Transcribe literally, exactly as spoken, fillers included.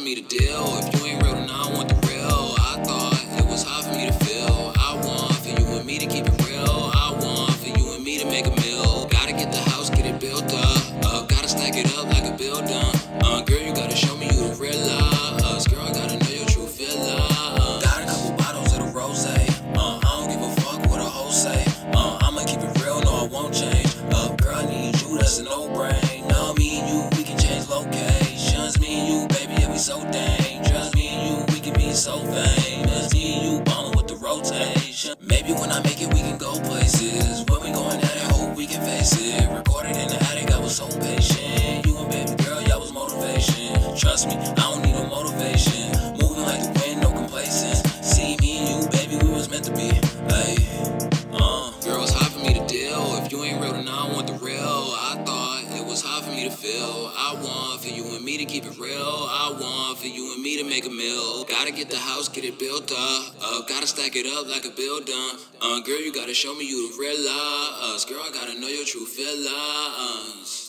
me to deal. If you ain't real, then I don't want the real. I thought it was hard for me to feel. I want for you and me to keep it real. I want for you and me to make a meal. Gotta get the house, get it built up. Uh, gotta stack it up like a building. Uh, girl, you gotta show me you the real us. Girl, I gotta know your true feeling. Uh, got a couple bottles of the rose. Uh, I don't give a fuck what a hoe say. Uh, I'ma keep it real, no, I won't change. Uh, girl, I need you, that's a no-brain. Now me and you, we can change locations. Me and you, baby, yeah, we so dangerous. Me and you, we can be so famous. Me and you, ballin' with the rotation. Maybe when I make it, we can go places. When we going at it, hope we can face it. Recorded in the attic, I was so patient. You and baby girl, y'all was motivation. Trust me, I don't need no motivation. Moving like the wind, no complacence. See me and you, baby, we was meant to be. Hey, uh. Girl, it's hard for me to deal. If you ain't real, then I don't want the real. I thought it was hard for me to feel. I want for you and me to keep it real. I want for you and me to make a meal. Gotta get the house, get it built up. Uh, gotta stack it up like a building. Uh, girl, you gotta show me you the real us. Girl, I gotta know your true feelings.